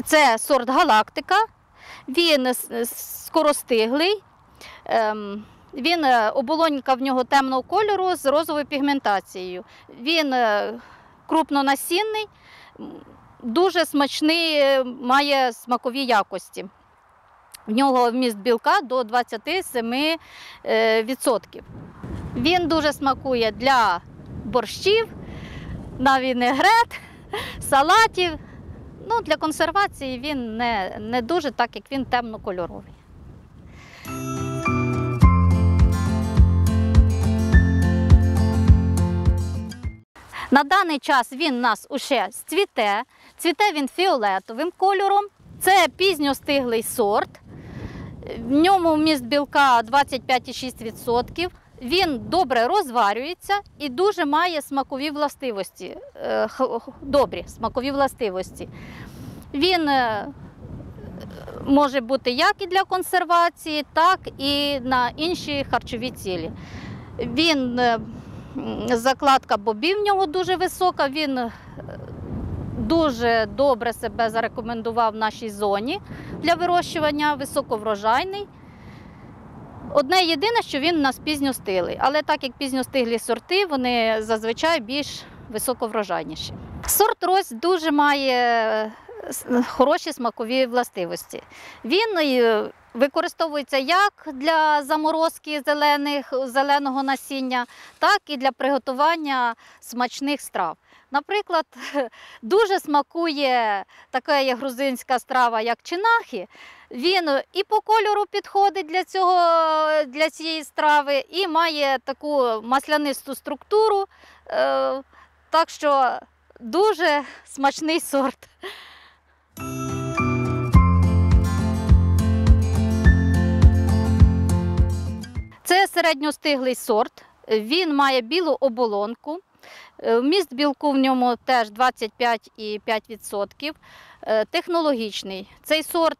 Це сорт Галактика, він скоростиглий, оболонька в нього темного кольору з розовою пігментацією. Він крупнонасінний, дуже смачний, має смакові якості. В нього вміст білка до 27%. Він дуже смакує для борщів, на вінегрет, салатів. Ну, для консервації він не дуже, так як він темнокольоровий. На даний час він у нас уже цвіте. Цвіте він фіолетовим кольором. Це пізньостиглий сорт. В ньому вміст білка 25,6%. Він добре розварюється і дуже має смакові властивості, добрі смакові властивості. Він може бути як і для консервації, так і на інші харчові цілі. Закладка бобів в нього дуже висока, він дуже добре себе зарекомендував в нашій зоні для вирощування, високоврожайний. Одне єдине, що він у нас пізньостиглий, але так як пізньостиглі сорти, вони зазвичай більш високоврожайніші. Сорт Рось дуже має хороші смакові властивості. Він використовується як для заморозки зеленого насіння, так і для приготування смачних страв. Наприклад, дуже смакує така є грузинська страва, як чинахи. Він і по кольору підходить для цієї страви, і має таку маслянисту структуру, так що дуже смачний сорт. Це середньостиглий сорт, він має білу оболонку, вміст білку в ньому теж 25,5%, технологічний. Цей сорт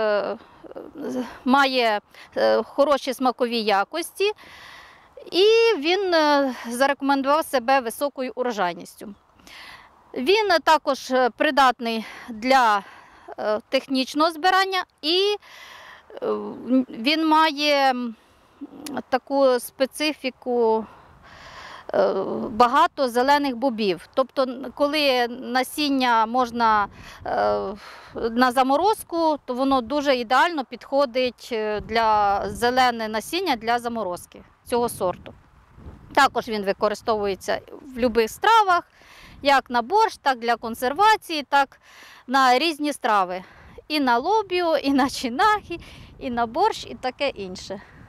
має хороші смакові якості і він зарекомендував себе високою урожайністю. Він також придатний для технічного збирання і він має таку специфіку багато зелених бобів. Тобто, коли насіння можна на заморозку, то воно дуже ідеально підходить для зелене насіння для заморозки цього сорту. Також він використовується в будь-яких стравах, як на борщ, так для консервації, так на різні страви. І на лобіо, і на чинахи, і на борщ, і таке інше.